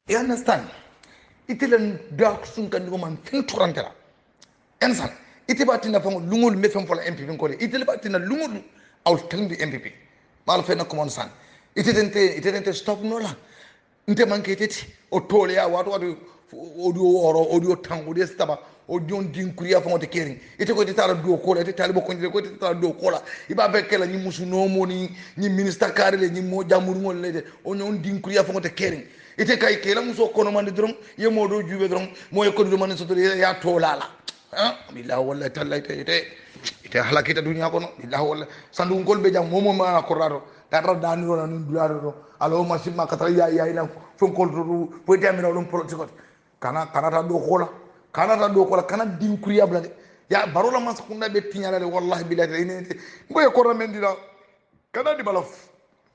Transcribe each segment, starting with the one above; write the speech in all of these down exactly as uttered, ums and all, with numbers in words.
You understand? Itilen dak sun kan go man fin turantela. Ensan. Iti batina fango lungul me fam fola M P P ko le. Itil batina lungul aw telndi M P P. Mal fe na common san. Itidente itidente stop no la. Nte manke teti o tole ya watu watu audio oro audio tango de staba audio din kuriya fango te kering. Ite ko titara do ko ite talibo konjira ko titara do ko la. Iba bekela ni musu no mo ni ni minister karele ni mo jamur ngol le de o nyon din kuriya fango te kering. Ite kay kela muso kono mande drom ye modo jube drom moy ko do man so ya tolala ha billahi wallahi tallahi ite ite halakita dunya kono billahi wallahi sandu ngol be jam momo ma ko rado tatra dani ro nan dularo ro alo ma simma katra ya ya ina fon ko do po tamina dum protocol kana kana ta do khola kana ta do khola kana din kuriya blade ya barola mas kunda be tinyala de wallahi billahi ine ngoy ko ramendi da kana di balaf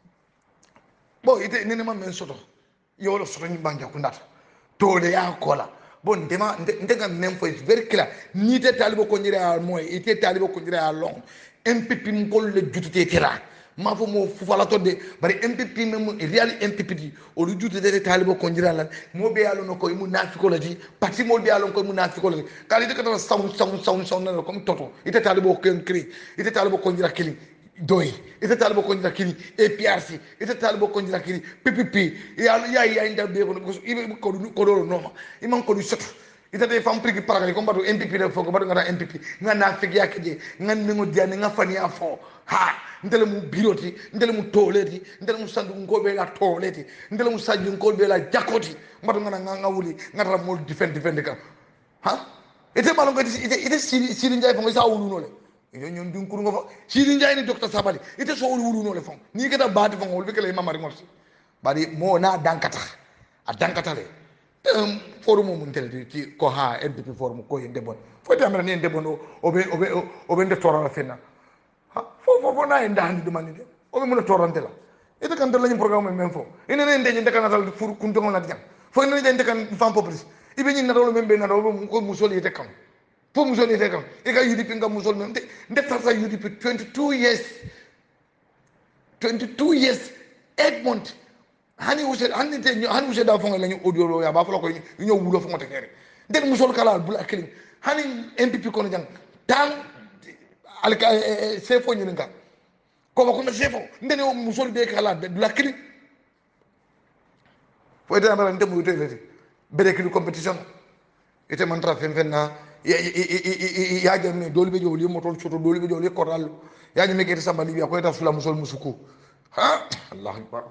bo ite nene ma men soto yolo soto ni banja kundata to de ya kola bon ndema ndega même fois very clear ni te talibo konjira moy ite talibo konjira long M P P ngol le jutute tera ma fo mo fufala to de bari M P P même real M P P di o lu jutute de talibo konjira lan mo be yalo no ko mu nafiko la di parti mo be yalo ko mu nafiko la kali de kata sound sound sound sound na comme toto ite talibo ken kri ite talibo konjira kili doy ite talibo konjira kini A P R C ite talibo konjira kini P P P ya ya ya inda be ko ibe ko ko do no imam ko du set ite de fam priki paragali ko mbadu M P P de foko mbadu ngata M P P nga na fiki yakje nga ningo diane nga fani afo ha ndele mu biroti ndele mu toleti ndele mu sandu ngobe la toleti ndele mu sandu ngobe la jakoti mbadu ngana nga ngawuli ngata mo defend defend ka ha ite malongo ite ite siri siri njay fo sa wulu no le yo ñon dun kuru nga fa siri njay ni docteur Sabali ite so wulu wulu no le fon ni kata baati fon wol bekele mamari ngol bari mo na dankata a dankata le um forum mun tele ti ko ha M P P forum ko yende bon fo te amra ni yende bon o be o be o be nde tora la fenna ha fo fo fo na yende handi du manide o be mun torante la ite kan dal lañu programme même fo ine ne ndeje ndeka natal fur kunto ngol na diam fo ine ndeje ndeka fam popris ibe ñi na do membe na do ko musol yete kam fo musol yete kam e ka yudi pinga musol mem de nde tarta yudi twenty-two years twenty-two years eight months hani wuse hani te hani wuse da fonga lañu audio lo ya ba fa la ko ñu wulo fonga te kere den musol kala bul akili hani M P P ko jang tan al ka sefo ñu nga ko ko na sefo ndene musol be kala bul akili fo ite amara ndem yu tele bere kili competition ite man tra fen fen na ya ya jam dole be joli motol soto dole be joli ko dal ya ñu mekete sambali bi ko ta sula musol musuku ha allah akbar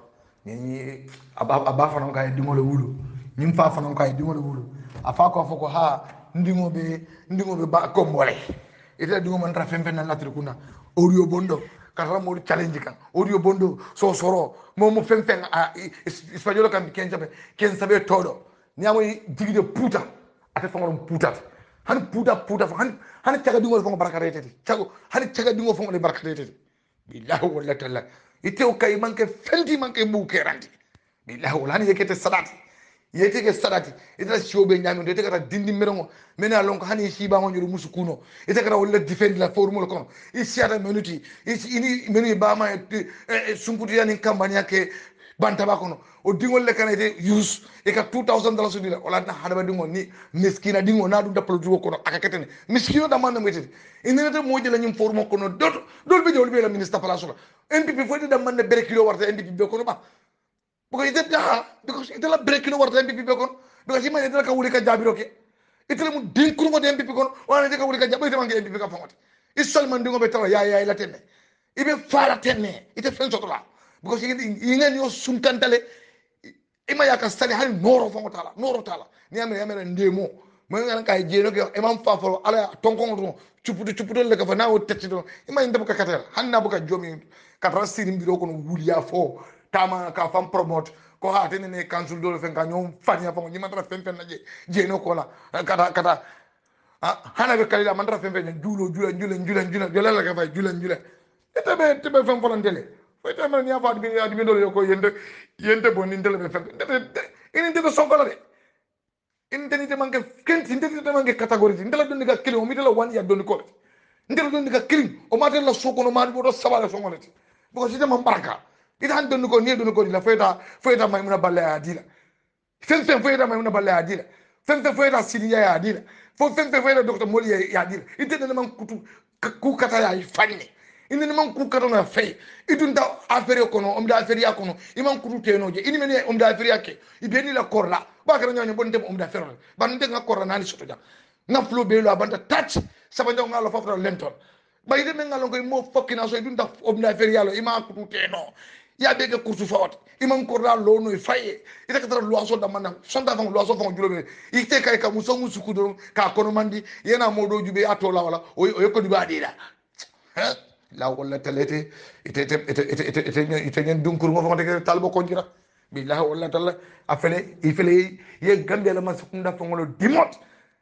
ni aba aba fanan kay dingole wulu nim fa fanan kay dingole wulu afa ko foko ha ndingo be ndingo be ba ko mole ite dingo man tra fen fen na latri kuna audio bondo kala mo challenge kan audio bondo so soro mo mo fen fen a espagnol kan ken jabe ken sabe todo ni amoy digide puta ate fangoron puta han puta puta han han taga dingo fango barkarete tago han taga dingo fango le barkarete billahi wallahi ta'ala ite o kay manke fenti manke buke randi billahi wallahi yekete sadati yeteke sadati ite shobe nyami ite kata dindi merongo mena lonko hani shiba mo nyuru musukuno ite kata wala defend la formule kono isi ata minuti isi ini menu ba ma sumputi yani campagne yake bantaba kono o dingol le kanete use e ka two thousand dollars dila wala na hada dingo ni miskina dingo na dum daplo dugo kono akaketene miskino da man ngete inene mo jela nyim formo kono dot dol be jol be la ministre place la N P P fo de man ne bere kilo warta N P P be kono ba because ite da because ite la bere kilo warta N P P be kono because imane ite la ka wuli ka jabiro ke ite la mu dinkuru ngo de N P P kono wala ite ka wuli ka jabiro ite man N P P ka famati isol man dingo be tawa ya ya la tenne ibe fala tenne ite fen sotola because ingen yo sunkantale ima yaka stali hani noro fongo tala noro tala ni amere amere ndemo mo ngana kay jeno ke imam fa fo ala tonkon do chuputu chuputu le ka fa nawo tettido ima inde buka katel hanna buka jomi katra sirim biro ko wuliya fo tama ka fam promote ko ha tene ne council do le fen ka nyom fanya fongo nyima tra fen fen na je jeno ko la kata kata hana be kalila man tra fen fen julo jula jula jula jula jula la ka fa jula jula etabe tebe fen volantele foi tamani ya fa bi admi do yo ko yende yende bon indele be fe ini de sonkola de indeni de manke ken indeni de manke category indela do ndiga kili o mi de la wan ya do ni ko ndela do ndiga kili o ma de la soko no ma do do sabala songolati bo ko sita man baraka ita han do ni ko ni do ni ko la feta feta may muna balle adila fen fen foyda may una balle adila fen fen foyda siriya ya adila fo fen fen foyda docteur moli ya adila ite ne man kutu ku kata ya fanni inde ne man ku kata na fay idunda affaire kono om da affaire ya kono iman kutu tenoje ini mene om da affaire yake ibeni la korla ba kara nyanya bonde om da affaire ba nde nga korla nani soto jam na flo be lo abanta touch sabanja ngalo fofra lenton ba ide men ngalo ngoy mo fokina so idunda om da affaire yalo iman kutu teno ya bege kursu fawat iman korla lo no faye ita katara lo aso da manam sonda fam lo aso fam julobe ite kay ka muso musu kudo ka kono mandi yena modo jube atola wala o o ko diba dida ha la wala talete ite ite ite ite ite ite nyen dunkur ngo fam de talbo konjira billahi wala talla afele ifele ye gambe la masukunda fangolo dimot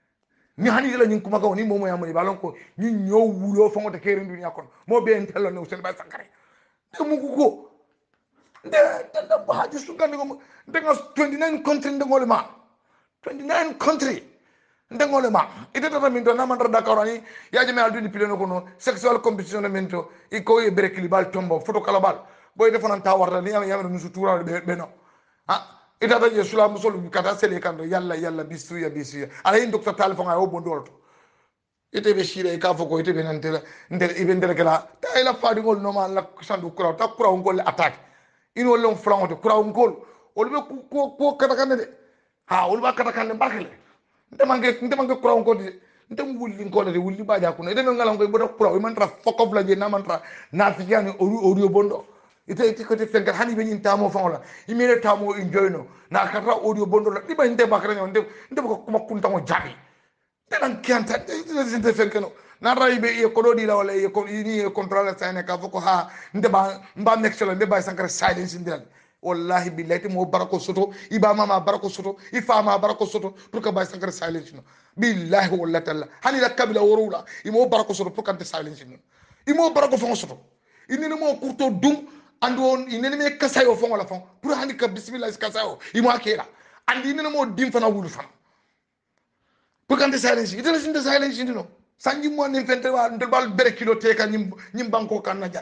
ni hani la nyin kuma ko ni momo yamani balon ko ni ñoo wulo fango de kere ndunya kon mo be en tello no sen ba sankare de mu ko nde tanda bahaji sugandi ngo ndenga twenty-nine country ndengole ma twenty-nine country ndengole ma ite tata min to na mandra dakar ani yaji me alduni pileno kono sexual competition mento i ko e berekli bal tombo photo kala bal boy defana ta warta ni yamre musu tura be be no ha ita ta je sula musol kata sele kando yalla yalla bisu ya bisu ya ala yin docteur talfo nga o bondolto ite be shire ka foko ite be nantela ndel ibe ndel kala ta ila fadi ngol no ma la sandu kura ta kura ngol attaque ino lon frangote kura ngol olbe ko ko kata kan de ha olba kata kan bakle ndemange ndemange kura ngol de ndem wulli ngol de wulli baja kuno ide ngala ngoy bodo kura o mantra fokof la je na mantra na fiani audio bondo ite ite ko te fengal hani be nyin tamo fangola imere tamo enjoy no na kata audio bondo la diba nde bakre no nde nde ko kuma kunta mo jabi tenan kianta ite fenkeno na raybe e ko do di la wala e ko ni e contrôle sayne ka foko ha nde ba mba nexelo nde ba Sankareh silence ndal wallahi billahi mo barako soto iba mama barako soto ifa ma barako soto pour que ba Sankareh silence no billahi wallahi talla hani la kabila worula imo barako soto pour que silence no imo barako fongo soto inene mo kurto dum ando inene me kasayo fongo la fongo pour hani ka bismillah kasayo imo akela andi inene mo dim fana wulu fana pour que silence ite la sinde silence no sanji mo ni fente wa ndel bal bere kilo te ka nyim nyim banko kan na jan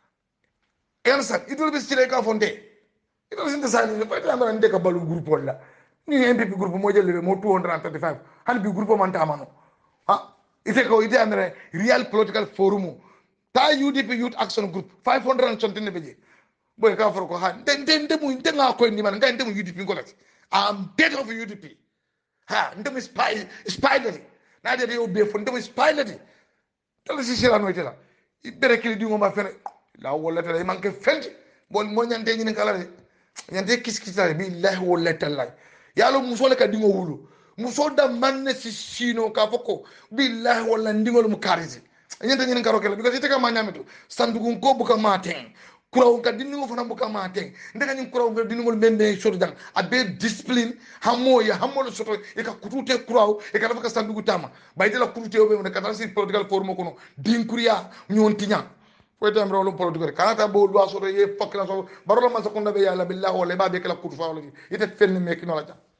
ensa idol bis ci ka fonde idol sin de sani ne fay tamara ndeka balu groupe la ni M P P groupe mo jelle mo two hundred thirty-five han bi groupe man ta amano ha ite ko ite andre real political forum ta U D P youth action group five hundred something ne beje boy ka for ko ha de de de mu de nga ko ni man nga de mu U D P ko lati am dead of U D P ha ndem spy spider na de yo be fo ndem spider tala si sira no tela ibere kili di ngoma fene la wala tala manke fenti bon mo nyante ñini kala de nyante kiskita billahi wala tala yalo musole ka dingo wulu muso da manne si sino ka foko billahi wala ndingol mu karisi nyante ñini karo kala because iteka ma nyamitu sandugu ko buka maten kuraw ka dingo fana buka maten ndeka ñin kuraw ka dingo membe soto jang abe discipline hammo ya hammo lo soto e ka kutute kuraw e ka dafa ka sandugu tama bayde la kutute o be ne ka tan si political forum kono din kuriya ñonti ñang foy tam rolo political kanata bo lo soto ye fakla so barola man sakunda be yalla billahi wala ba be kala kutu fa wala ite fenni mekino la jang